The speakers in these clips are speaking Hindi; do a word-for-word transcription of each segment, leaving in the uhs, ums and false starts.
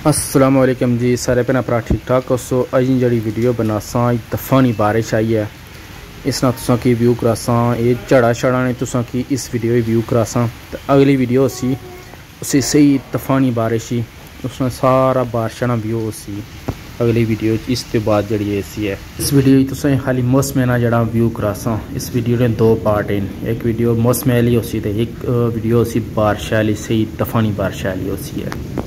अस्सलाम वालेकुम जी, सारे भैन भरा ठीक ठाक हो। सो अज जी वीडियो बनासा तफानी बारिश आई है, इस ना तुसा की व्यू करासा। ये झड़ा छड़ा ने तुसा की इस वीडियो व्यू करासा। तो अगली वीडियो उसी उसी सही तफानी बारिश ही उसने सारा बारिश ना व्यू उसी अगली वीडियो इस तो बाद जी ऐसी है। इस वीडियो तुसा खाली मौसम ना जरा व्यू करासा। इस वीडियो ने दो पार्ट हैं, एक वीडियो मौसम वाली उसी तो एक वीडियो उसी बारिश वाली सही तफानी बारिश वाली उसी है।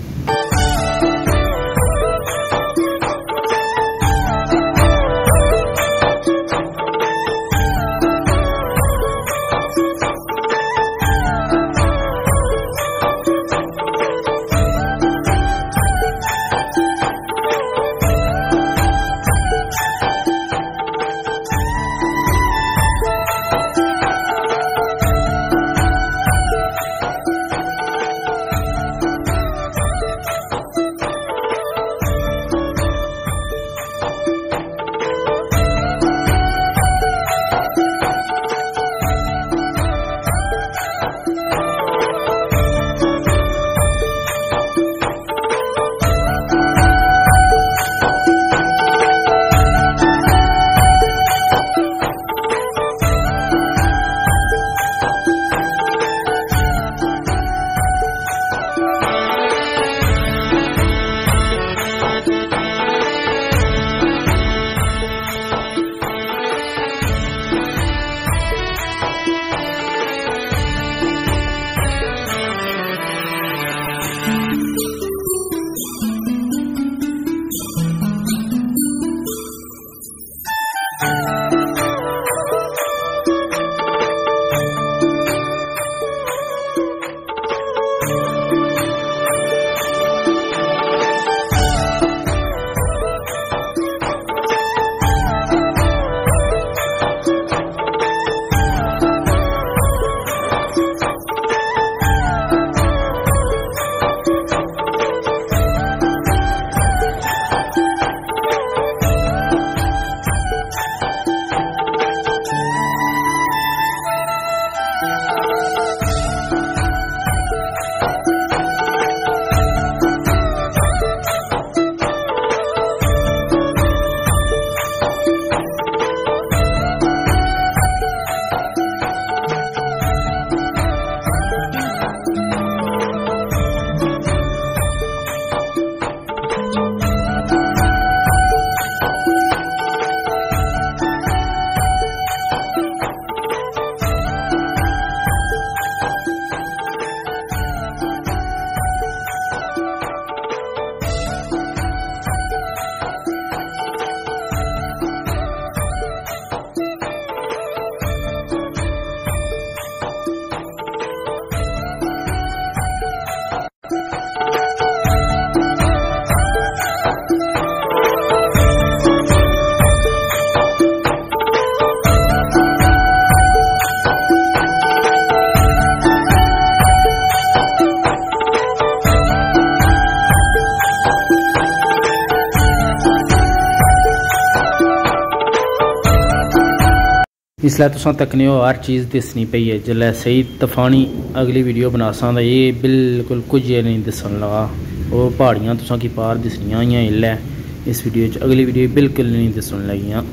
इसलिए तुसा तकने हो हर चीज़ दसनी पई है। जिसलै सही तफानी अगली वीडियो बनासा तो ये बिल्कुल कुछ नहीं दसन लगा। वो पहाड़ियाँ तुसा की पार दसनियां ही इल्लै इस वीडियो च, अगली वीडियो बिल्कुल नहीं दसन लगियां।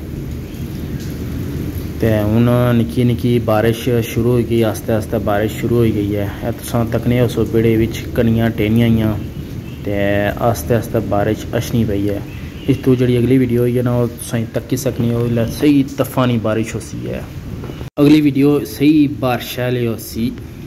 तो हुण निक्की निक्की बारिश शुरू हो गई, आस्ते आस्ते बारिश शुरू हो गई है। तुसा तकने हो सो बेड़े विच कनियां टेनियां ही ते आस्ते आस्ते बारिश अछनी पई है। इस तो जी अगली वीडियो है ना तुम तक्की सकनी हो, सही तफानी बारिश होसी है। अगली वीडियो सही बारिश वाली होसी।